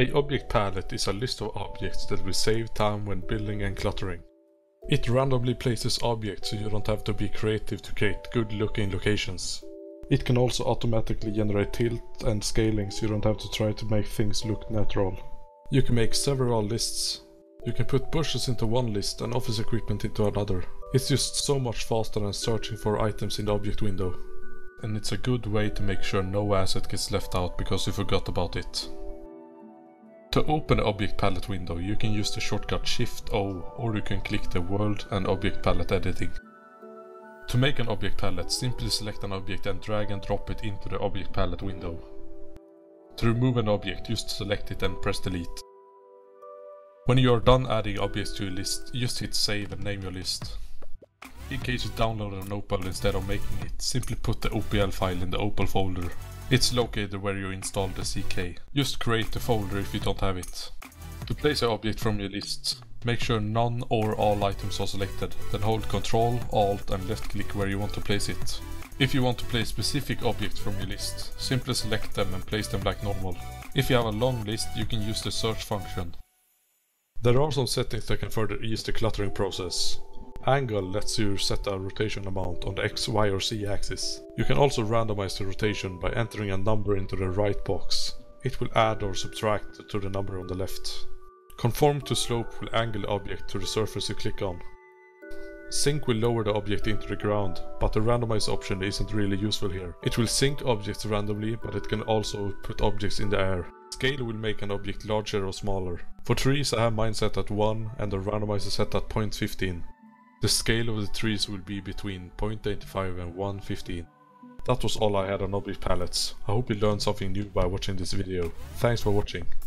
A object palette is a list of objects that will save time when building and cluttering. It randomly places objects so you don't have to be creative to create good looking locations. It can also automatically generate tilt and scaling so you don't have to try to make things look natural. You can make several lists. You can put bushes into one list and office equipment into another. It's just so much faster than searching for items in the object window. And it's a good way to make sure no asset gets left out because you forgot about it. To open the object palette window, you can use the shortcut Shift-O, or you can click the World and Object Palette editing. To make an object palette, simply select an object and drag and drop it into the object palette window. To remove an object, just select it and press delete. When you are done adding objects to your list, just hit save and name your list. In case you download an opal instead of making it, simply put the OPL file in the opal folder. It's located where you installed the CK. Just create the folder if you don't have it. To place an object from your list, make sure none or all items are selected, then hold Ctrl, Alt and left click where you want to place it. If you want to place specific objects from your list, simply select them and place them like normal. If you have a long list, you can use the search function. There are some settings that can further ease the cluttering process. Angle lets you set a rotation amount on the X, Y or Z axis. You can also randomize the rotation by entering a number into the right box. It will add or subtract to the number on the left. Conform to slope will angle the object to the surface you click on. Sink will lower the object into the ground, but the randomize option isn't really useful here. It will sink objects randomly, but it can also put objects in the air. Scale will make an object larger or smaller. For trees I have mine set at 1 and the randomizer set at 0.15. The scale of the trees will be between 0.85 and 1.15. That was all I had on object palettes. I hope you learned something new by watching this video. Thanks for watching.